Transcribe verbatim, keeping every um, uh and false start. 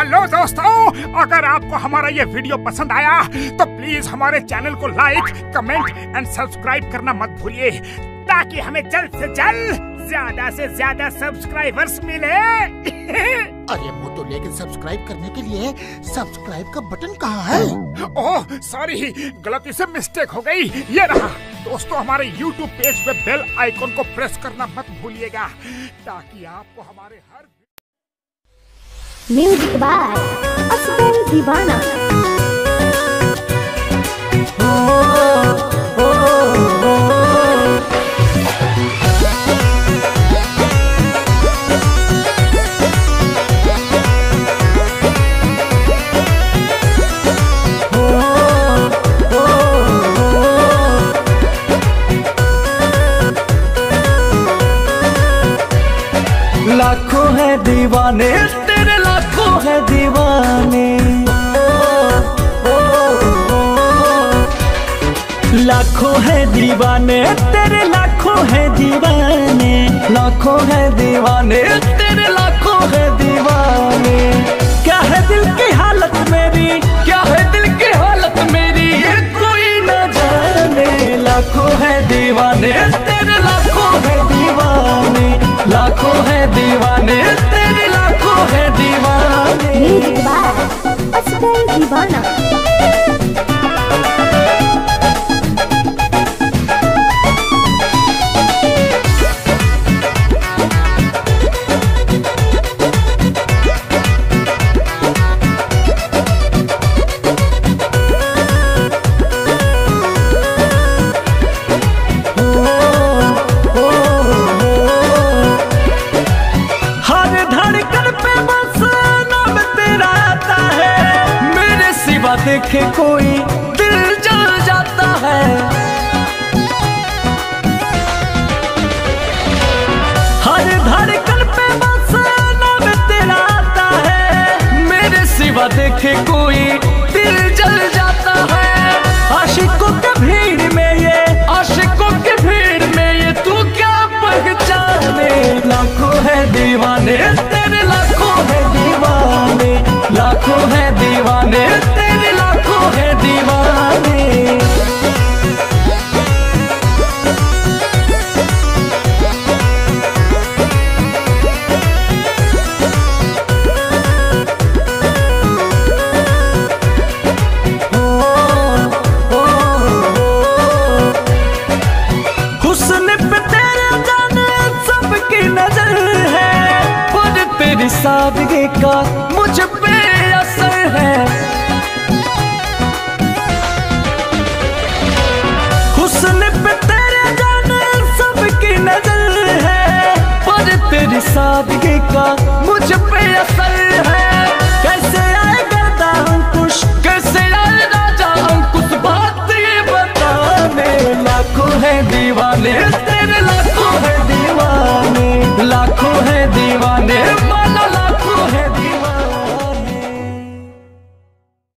Hello दोस्तों, अगर आपको हमारा ये वीडियो पसंद आया तो प्लीज हमारे चैनल को लाइक, कमेंट एंड सब्सक्राइब करना मत भूलिए, ताकि हमें जल्द से जल्द ज्यादा से ज्यादा सब्सक्राइबर्स मिले। अरे मोटू, लेकिन सब्सक्राइब करने के लिए सब्सक्राइब का बटन कहाँ है? ओह सॉरी, गलती से मिस्टेक हो गई। ये रहा। दोस्तों, हमारे यूट्यूब पेज पे बेल आइकन को प्रेस करना मत भूलिएगा, ताकि आपको हमारे हर म्यूजिक बाय असगर दीवाना। लाखों है दीवाने तेरे, लाखों है दीवाने, लाखों है दीवाने तेरे, लाखों है दीवाने, लाखों है दीवाने तेरे, लाखों है दीवाने। क्या है दिल की हालत मेरी, क्या है दिल की हालत मेरी, ये कोई न जाने। लाखों है दीवाने तेरे, लाखों है दीवाने, लाखों है दीवाने तेरे, लाखों है दीवाने। म्यूजिक बाय असगर दीवाना। देखे कोई दिल जल जाता है, हर धड़कन पे बस नाम तेरा आता है। मेरे सिवा देखे कोई दिल जल जाता है। आशिकों के भीड़ में ये, आशिकों के भीड़ में ये तू क्या पहचाने। लाखों है दीवाने तेरे, लाखों है दीवाने, लाखों है दीवाने तेरे, लाखों है दीवाने। हुस्न पे तेरे जाने सबकी नजर है, पर तेरी सादगी का मुझ पे असर है। हुस्न पे तेरे जाने सबकी नजर है, पर तेरी सादगी का मुझ पे असर है।